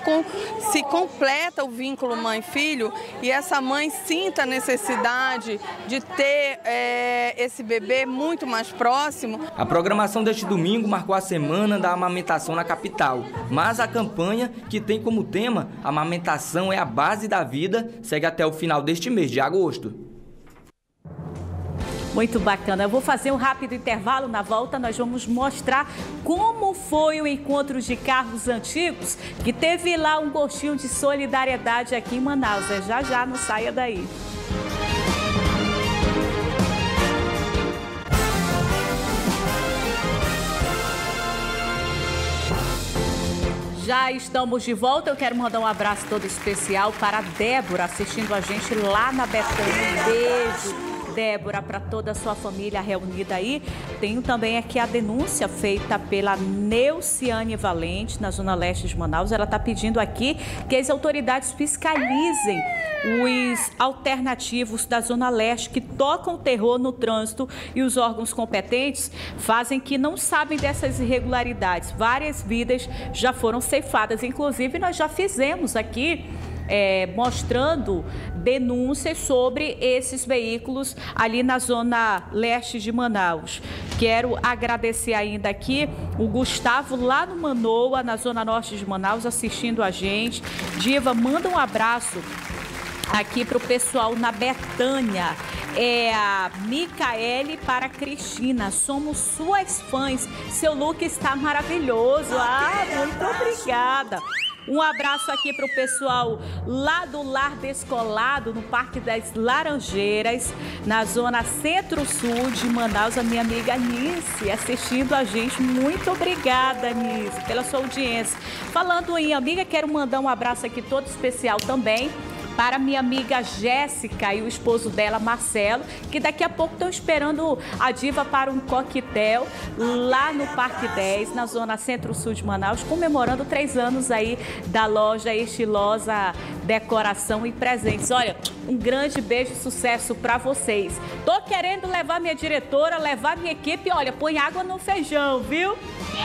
completa o vínculo mãe-filho e essa mãe sinta a necessidade de ter esse bebê muito mais próximo. A programação deste domingo marcou a Semana da Amamentação na capital, mas a campanha, que tem como tema "Amamentação é a base da vida", segue até o final deste mês de agosto. Muito bacana. Eu vou fazer um rápido intervalo. Na volta nós vamos mostrar como foi o encontro de carros antigos, que teve lá um gostinho de solidariedade aqui em Manaus. Já já, não saia daí. Já estamos de volta. Eu quero mandar um abraço todo especial para a Débora, assistindo a gente lá na Betânia. Um beijo. Débora, para toda a sua família reunida aí. Tenho também aqui a denúncia feita pela Neuciane Valente, na Zona Leste de Manaus. Ela está pedindo aqui que as autoridades fiscalizem os alternativos da Zona Leste que tocam terror no trânsito, e os órgãos competentes fazem que não sabem dessas irregularidades. Várias vidas já foram ceifadas, inclusive nós já fizemos aqui mostrando denúncias sobre esses veículos ali na Zona Leste de Manaus. Quero agradecer ainda aqui o Gustavo lá no Manoa, na Zona Norte de Manaus, assistindo a gente. Diva, manda um abraço aqui para o pessoal na Betânia. É a Micaele para a Cristina. Somos suas fãs. Seu look está maravilhoso. Muito obrigada. Um abraço aqui para o pessoal lá do Lar Descolado, no Parque das Laranjeiras, na Zona Centro-Sul de Manaus. A minha amiga Anice assistindo a gente. Muito obrigada, Anice, pela sua audiência. Falando em amiga, quero mandar um abraço aqui todo especial também para minha amiga Jéssica e o esposo dela, Marcelo, que daqui a pouco estão esperando a Diva para um coquetel lá no Parque 10, na Zona Centro-Sul de Manaus, comemorando 3 anos aí da loja Estilosa Decoração e Presentes. Olha, um grande beijo e sucesso para vocês. Tô querendo levar minha diretora, levar minha equipe, olha, põe água no feijão, viu?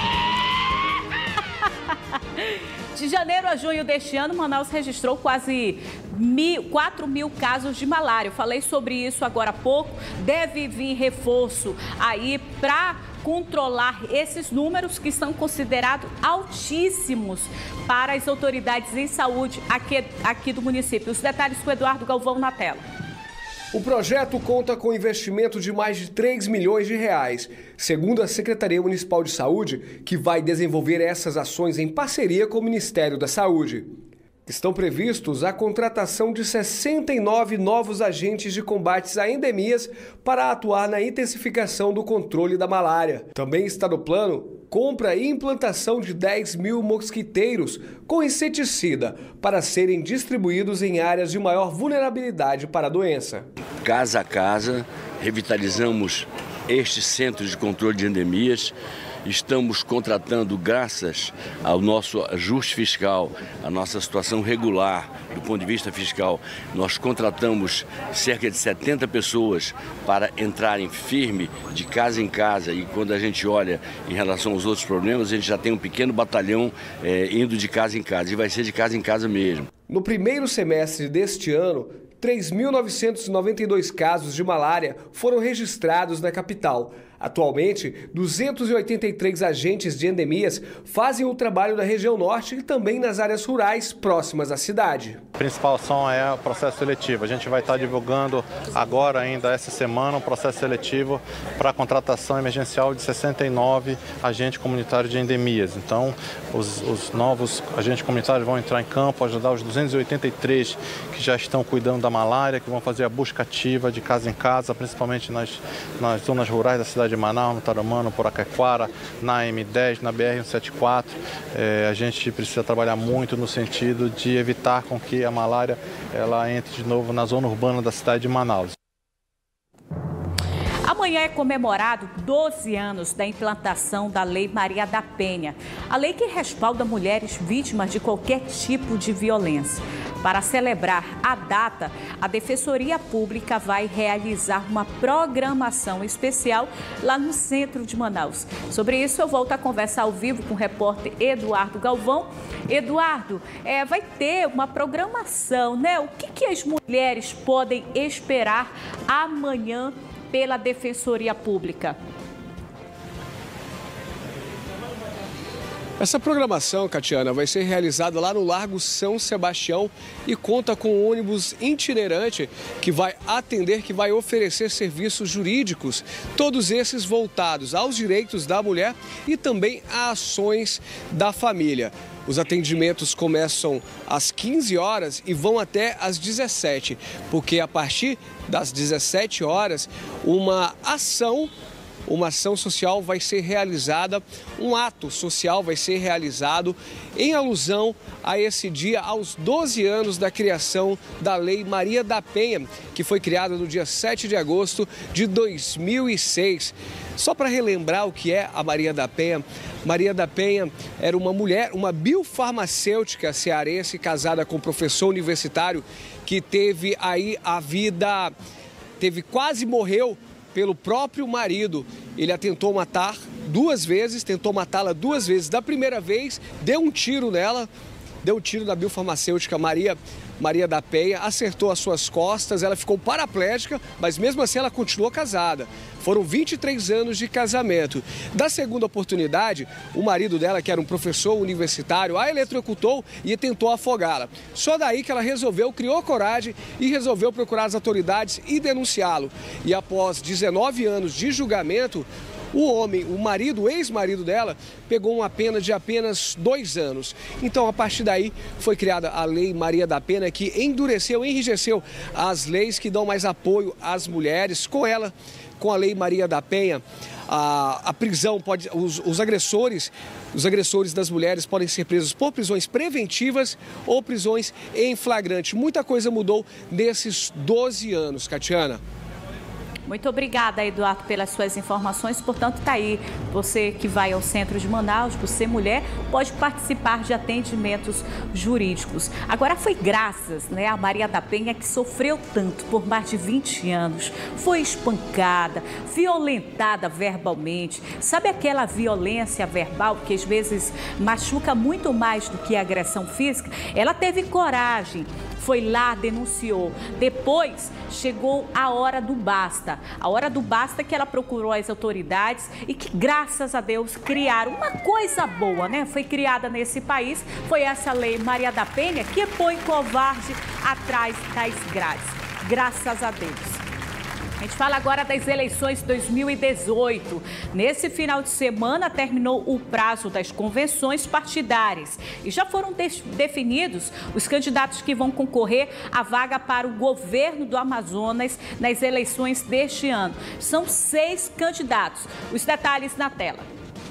De janeiro a junho deste ano, Manaus registrou quase 4 mil casos de malária. Eu falei sobre isso agora há pouco. Deve vir reforço aí para controlar esses números que são considerados altíssimos para as autoridades em saúde aqui do município. Os detalhes com o Eduardo Galvão na tela. O projeto conta com investimento de mais de 3 milhões de reais, segundo a Secretaria Municipal de Saúde, que vai desenvolver essas ações em parceria com o Ministério da Saúde. Estão previstos a contratação de 69 novos agentes de combates a endemias para atuar na intensificação do controle da malária. Também está no plano compra e implantação de 10 mil mosquiteiros com inseticida para serem distribuídos em áreas de maior vulnerabilidade para a doença. Casa a casa, revitalizamos este centro de controle de endemias. Estamos contratando, graças ao nosso ajuste fiscal, a nossa situação regular do ponto de vista fiscal, nós contratamos cerca de 70 pessoas para entrarem firme de casa em casa, e quando a gente olha em relação aos outros problemas, a gente já tem um pequeno batalhão indo de casa em casa, e vai ser de casa em casa mesmo. No primeiro semestre deste ano, 3.992 casos de malária foram registrados na capital. Atualmente, 283 agentes de endemias fazem o trabalho na região norte e também nas áreas rurais próximas à cidade. A principal ação é o processo seletivo. A gente vai estar divulgando agora, ainda essa semana, um processo seletivo para a contratação emergencial de 69 agentes comunitários de endemias. Então, os novos agentes comunitários vão entrar em campo, ajudar os 283 que já estão cuidando da malária, que vão fazer a busca ativa de casa em casa, principalmente nas zonas rurais da cidade de Manaus, no Tarumã, no Poraquequara, na M10, na BR-174. A gente precisa trabalhar muito no sentido de evitar com que a malária ela entre de novo na zona urbana da cidade de Manaus. Amanhã é comemorado 12 anos da implantação da Lei Maria da Penha, a lei que respalda mulheres vítimas de qualquer tipo de violência. Para celebrar a data, a Defensoria Pública vai realizar uma programação especial lá no centro de Manaus. Sobre isso, eu volto a conversar ao vivo com o repórter Eduardo Galvão. Eduardo, vai ter uma programação, né? O que as mulheres podem esperar amanhã pela Defensoria Pública? Essa programação, Catiana, vai ser realizada lá no Largo São Sebastião e conta com um ônibus itinerante que vai atender, que vai oferecer serviços jurídicos, todos esses voltados aos direitos da mulher e também a ações da família. Os atendimentos começam às 15 horas e vão até às 17, porque a partir das 17 horas, uma ação uma ação social vai ser realizada, um ato social vai ser realizado em alusão a esse dia, aos 12 anos da criação da Lei Maria da Penha, que foi criada no dia 7 de agosto de 2006. Só para relembrar o que é a Maria da Penha era uma mulher, uma biofarmacêutica cearense casada com um professor universitário que teve aí a vida, quase morreu pelo próprio marido. Ele a tentou matar duas vezes, tentou matá-la duas vezes. Da primeira vez, deu um tiro nela, deu um tiro na biofarmacêutica Maria da Penha, acertou as suas costas, ela ficou paraplégica, mas mesmo assim ela continuou casada. Foram 23 anos de casamento. Da segunda oportunidade, o marido dela, que era um professor universitário, a eletrocutou e tentou afogá-la. Só daí que ela criou coragem e resolveu procurar as autoridades e denunciá-lo. E após 19 anos de julgamento, o homem, o ex-marido dela, pegou uma pena de apenas 2 anos. Então, a partir daí, foi criada a Lei Maria da Penha, que enrijeceu as leis que dão mais apoio às mulheres. Com a Lei Maria da Penha, a prisão os agressores das mulheres podem ser presos por prisões preventivas ou prisões em flagrante. Muita coisa mudou nesses 12 anos, Catiana. Muito obrigada, Eduardo, pelas suas informações. Portanto, está aí, você que vai ao centro de Manaus, por ser mulher, pode participar de atendimentos jurídicos. Agora, foi graças a Maria da Penha, que sofreu tanto por mais de 20 anos, foi espancada, violentada verbalmente. Sabe aquela violência verbal que às vezes machuca muito mais do que a agressão física? Ela teve coragem, foi lá, denunciou. Depois chegou a hora do basta. A hora do basta que ela procurou as autoridades e que, graças a Deus, criaram uma coisa boa, Foi criada nesse país, foi essa Lei Maria da Penha que põe covarde atrás das grades. Graças a Deus. A gente fala agora das eleições 2018. Nesse final de semana terminou o prazo das convenções partidárias e já foram definidos os candidatos que vão concorrer à vaga para o governo do Amazonas nas eleições deste ano. São 6 candidatos. Os detalhes na tela.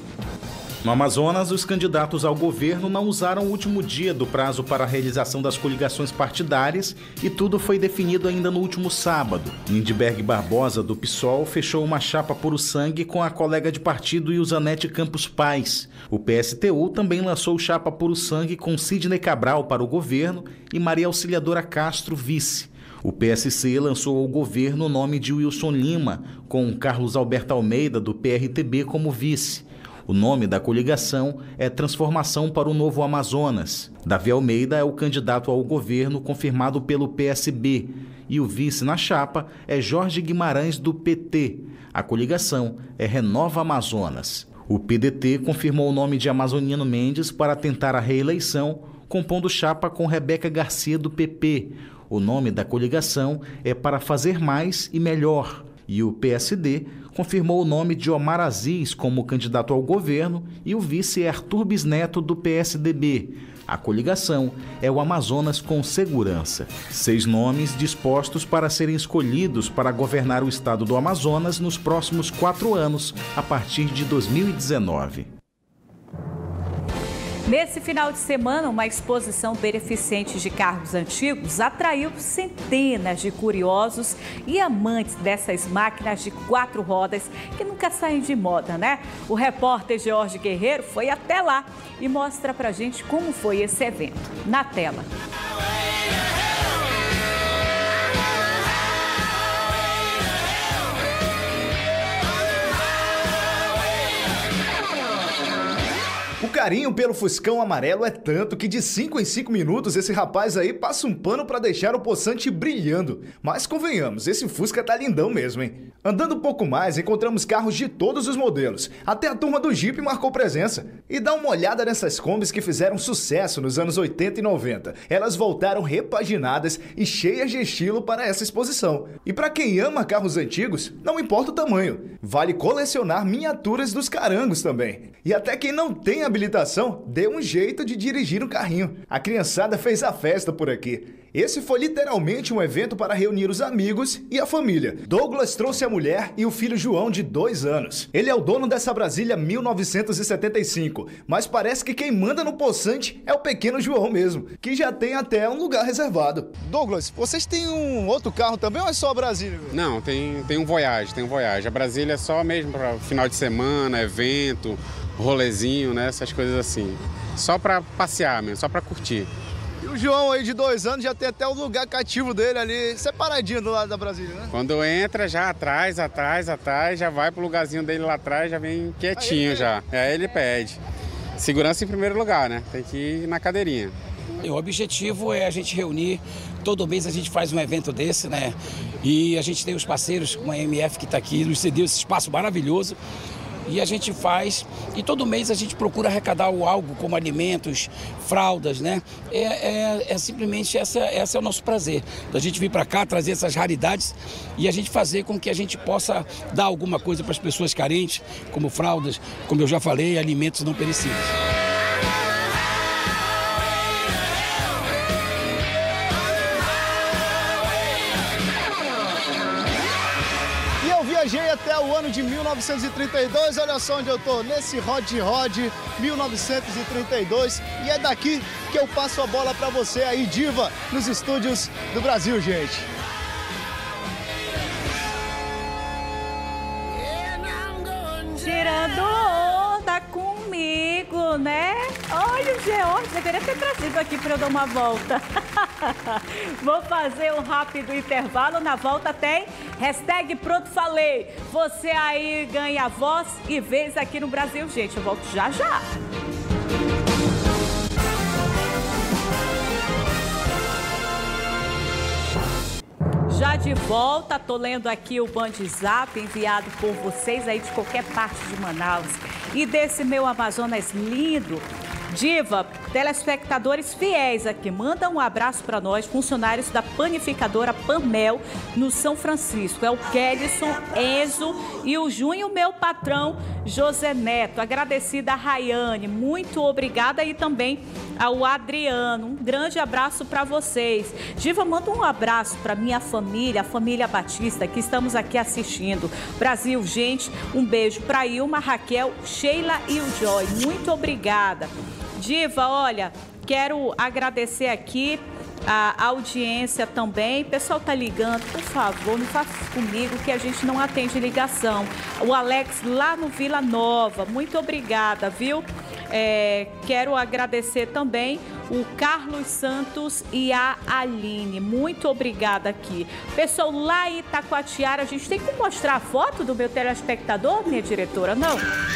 No Amazonas, os candidatos ao governo não usaram o último dia do prazo para a realização das coligações partidárias e tudo foi definido ainda no último sábado. Lindbergh Barbosa, do PSOL, fechou uma chapa puro sangue com a colega de partido Ilzanete Campos Pais. O PSTU também lançou chapa puro sangue com Sidney Cabral para o governo e Maria Auxiliadora Castro vice. O PSC lançou ao governo o nome de Wilson Lima, com Carlos Alberto Almeida, do PRTB, como vice. O nome da coligação é Transformação para o Novo Amazonas. Davi Almeida é o candidato ao governo confirmado pelo PSB e o vice na chapa é Jorge Guimarães, do PT. A coligação é Renova Amazonas. O PDT confirmou o nome de Amazoniano Mendes para tentar a reeleição, compondo chapa com Rebeca Garcia, do PP. O nome da coligação é Para Fazer Mais e Melhor. E o PSD confirmou o nome de Omar Aziz como candidato ao governo e o vice é Arthur Bisneto, do PSDB. A coligação é o Amazonas com Segurança. 6 nomes dispostos para serem escolhidos para governar o estado do Amazonas nos próximos 4 anos, a partir de 2019. Nesse final de semana, uma exposição beneficente de carros antigos atraiu centenas de curiosos e amantes dessas máquinas de 4 rodas que nunca saem de moda, O repórter Jorge Guerreiro foi até lá e mostra pra gente como foi esse evento. Na tela. O carinho pelo Fuscão amarelo é tanto que de 5 em 5 minutos esse rapaz aí passa um pano pra deixar o poçante brilhando. Mas convenhamos, esse Fusca tá lindão mesmo, hein? Andando um pouco mais, encontramos carros de todos os modelos. Até a turma do Jeep marcou presença. E dá uma olhada nessas Kombis que fizeram sucesso nos anos 80 e 90. Elas voltaram repaginadas e cheias de estilo para essa exposição. E pra quem ama carros antigos, não importa o tamanho. Vale colecionar miniaturas dos carangos também. E até quem não tem habilitação, dê um jeito de dirigir um carrinho. A criançada fez a festa por aqui. Esse foi literalmente um evento para reunir os amigos e a família. Douglas trouxe a mulher e o filho João, de 2 anos. Ele é o dono dessa Brasília 1975, mas parece que quem manda no poçante é o pequeno João mesmo, que já tem até um lugar reservado. Douglas, vocês têm um outro carro também ou é só a Brasília? Não, tem um Voyage, A Brasília é só mesmo para final de semana, evento, rolezinho, né? Essas coisas assim. Só para passear mesmo, só para curtir. E o João aí de 2 anos já tem até o lugar cativo dele ali, separadinho do lado da Brasília, né? Quando entra, já atrás, já vai pro lugarzinho dele lá atrás, já vem quietinho já. Aí ele pede. Segurança em primeiro lugar, né? Tem que ir na cadeirinha. O objetivo é a gente reunir, todo mês a gente faz um evento desse, né? E a gente tem os parceiros, como a MF que está aqui, nos cedeu esse espaço maravilhoso. E a gente faz, e todo mês a gente procura arrecadar algo como alimentos, fraldas, né? Simplesmente esse é o nosso prazer, da gente vir para cá, trazer essas raridades e a gente fazer com que a gente possa dar alguma coisa para as pessoas carentes, como fraldas, como eu já falei, alimentos não perecíveis. Viajei até o ano de 1932, olha só onde eu tô, nesse Rod 1932, e é daqui que eu passo a bola pra você aí, Diva, nos estúdios do Brasil, gente. Tirando onda comigo, né? Olha o George, eu queria ter trazido aqui para eu dar uma volta. Vou fazer um rápido intervalo. Na volta tem hashtag Pronto Falei. Você aí ganha voz e vez aqui no Brasil, gente. Eu volto já já. Já de volta, tô lendo aqui o Band Zap enviado por vocês aí de qualquer parte de Manaus. E desse meu Amazonas lindo, Diva, telespectadores fiéis aqui, mandam um abraço para nós, funcionários da panificadora Panmel, no São Francisco. É o Kellyson, Enzo e o Junho, meu patrão, José Neto. Agradecida a Rayane, muito obrigada, e também ao Adriano. Um grande abraço para vocês. Diva, manda um abraço para minha família, a família Batista, que estamos aqui assistindo. Brasil, gente, um beijo para Ilma, Raquel, Sheila e o Joy. Muito obrigada. Diva, olha, quero agradecer aqui a audiência também. O pessoal tá ligando, por favor, não faça isso comigo que a gente não atende ligação. O Alex lá no Vila Nova, muito obrigada, viu? Quero agradecer também o Carlos Santos e a Aline, muito obrigada aqui. Pessoal lá em Itacoatiara, a gente tem que mostrar a foto do meu telespectador, minha diretora, não?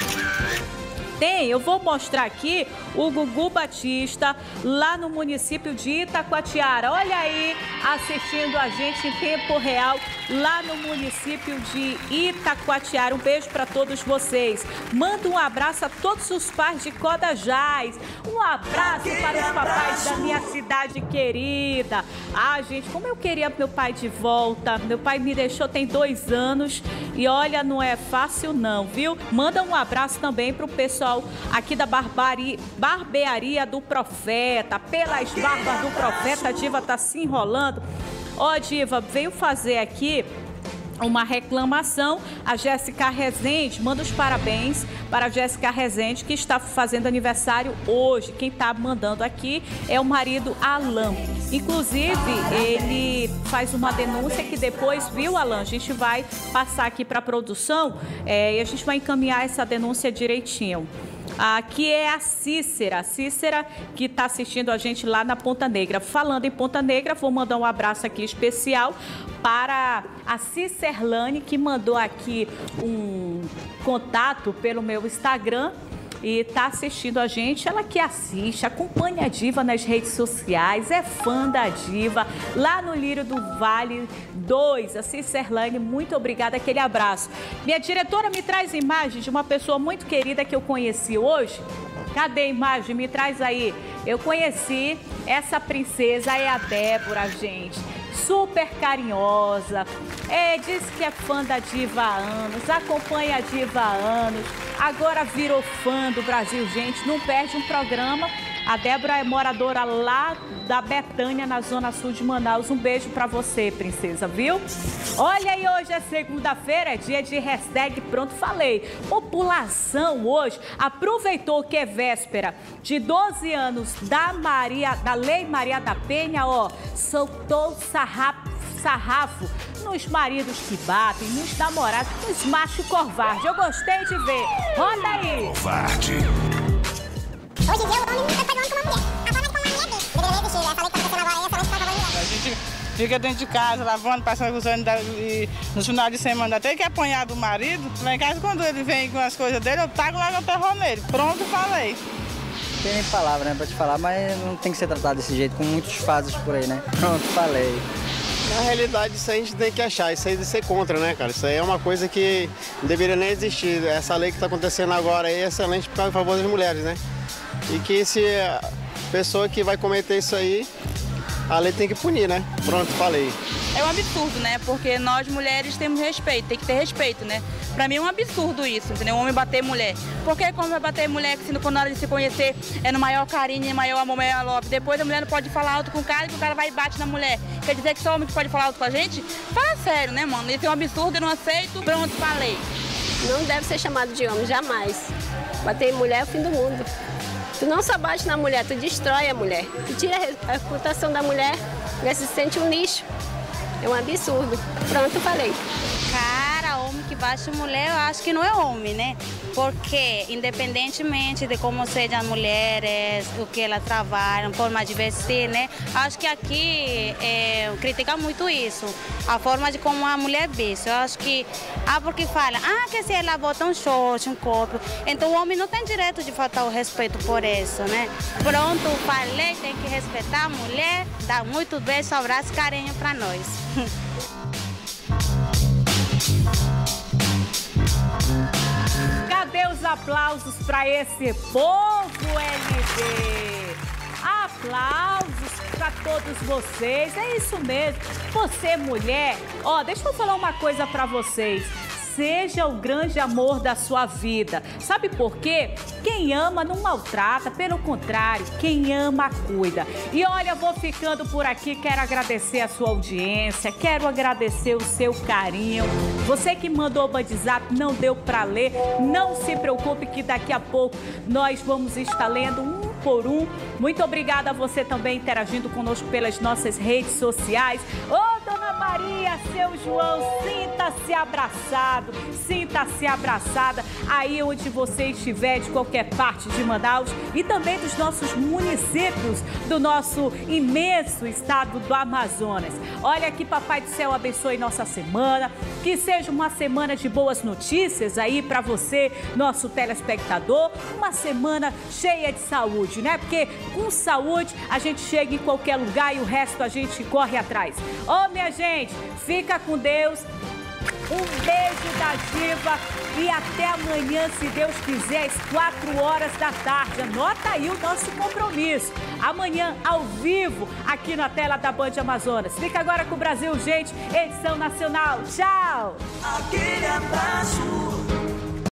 Tem, eu vou mostrar aqui o Gugu Batista, lá no município de Itacoatiara. Olha aí, assistindo a gente em tempo real, lá no município de Itacoatiara. Um beijo para todos vocês. Manda um abraço a todos os pais de Codajás. Um abraço para os papais da minha cidade querida. Ah, gente, como eu queria meu pai de volta. Meu pai me deixou tem 2 anos e olha, não é fácil não, viu? Manda um abraço também para o pessoal aqui da Barbearia do Profeta. Pelas barbas do Profeta, a Diva tá se enrolando. Ó, Diva, veio fazer aqui uma reclamação. A Jéssica Rezende, manda os parabéns para a Jéssica Rezende, que está fazendo aniversário hoje. Quem está mandando aqui é o marido Alan. Inclusive, ele faz uma denúncia que depois, viu, Alan? A gente vai passar aqui para a produção e a gente vai encaminhar essa denúncia direitinho. Aqui é a Cícera que está assistindo a gente lá na Ponta Negra. Falando em Ponta Negra, vou mandar um abraço aqui especial para a Cicerlane, que mandou aqui um contato pelo meu Instagram e está assistindo a gente. Ela que assiste, acompanha a Diva nas redes sociais, é fã da Diva, lá no Lírio do Vale 2. A Cicerlane, muito obrigada, aquele abraço. Minha diretora me traz imagem de uma pessoa muito querida que eu conheci hoje. Cadê a imagem? Me traz aí. Eu conheci essa princesa, é a Débora, gente. Super carinhosa, diz que é fã da Diva há anos, acompanha a Diva há anos, agora virou fã do Brasil, gente, não perde um programa A Débora é moradora lá da Betânia, na zona sul de Manaus. Um beijo pra você, princesa, viu? Olha, e hoje é segunda-feira, é dia de hashtag Pronto Falei. População hoje aproveitou que é véspera de 12 anos da Lei Maria da Penha, ó, soltou sarrafo nos maridos que batem, nos namorados, nos machos covardes. Eu gostei de ver. Roda aí. Covarde. Hoje em dia o homem não tá pagando com uma mulher. A forma de como a mulher vê. Deveria resistir. Essa lei que tá acontecendo agora é excelente para a mulher. A gente fica dentro de casa, lavando, passando, usando, e no final de semana tem que apanhar do marido. Lá em casa, quando ele vem com as coisas dele, eu tago lá no terror nele. Pronto, falei. Não tem nem palavra, né, pra te falar, mas não tem que ser tratado desse jeito, como muitos fazem por aí, né? Pronto, falei. Na realidade, isso aí a gente tem que achar, isso aí de ser contra, né, cara? Isso aí é uma coisa que não deveria nem existir. Essa lei que está acontecendo agora aí é excelente por favor das mulheres, né? E que se a pessoa que vai cometer isso aí, a lei tem que punir, né? Pronto, falei. É um absurdo, né? Porque nós mulheres temos respeito, tem que ter respeito, né? Pra mim é um absurdo isso, entendeu? Um homem bater mulher. Por que como vai bater mulher que quando na hora de se conhecer é no maior carinho, no maior amor, maior love? Depois a mulher não pode falar alto com o cara e o cara vai e bate na mulher. Quer dizer que só homem que pode falar alto com a gente? Fala sério, né, mano? Isso é um absurdo, eu não aceito. Pronto, falei. Não deve ser chamado de homem, jamais. Bater em mulher é o fim do mundo. Tu não só bate na mulher, tu destrói a mulher. Tu tira a reputação da mulher, ela se sente um lixo. É um absurdo. Pronto, falei. Cara, homem que bate mulher, eu acho que não é homem, né? Porque, independentemente de como sejam as mulheres, o que elas trabalham, forma de vestir, né? Acho que aqui critica muito isso, a forma de como a mulher veste. Eu acho que, porque fala, que se ela bota um short, um corpo, então o homem não tem direito de faltar o respeito por isso, né? Pronto, falei, tem que respeitar a mulher, dá muito beijo, abraço, carinho pra nós. Cadê os aplausos para esse povo, LB? Aplausos para todos vocês, é isso mesmo. Você, mulher, deixa eu falar uma coisa para vocês. Seja o grande amor da sua vida. Sabe por quê? Quem ama não maltrata, pelo contrário, quem ama cuida. E olha, vou ficando por aqui, quero agradecer a sua audiência, quero agradecer o seu carinho. Você que mandou o WhatsApp, não deu para ler, não se preocupe que daqui a pouco nós vamos estar lendo um por um. Muito obrigada a você também interagindo conosco pelas nossas redes sociais. Dona Maria, seu João, sinta-se abraçado, sinta-se abraçada aí onde você estiver, de qualquer parte de Manaus e também dos nossos municípios do nosso imenso estado do Amazonas. Olha, que Papai do Céu abençoe nossa semana, que seja uma semana de boas notícias aí para você, nosso telespectador, uma semana cheia de saúde, né? Porque com saúde a gente chega em qualquer lugar e o resto a gente corre atrás. Minha gente, fica com Deus. Um beijo da Diva e até amanhã, se Deus quiser, às 4 horas da tarde. Anota aí o nosso compromisso. Amanhã, ao vivo, aqui na tela da Band Amazonas. Fica agora com o Brasil, gente. Edição nacional. Tchau! Aquele abraço.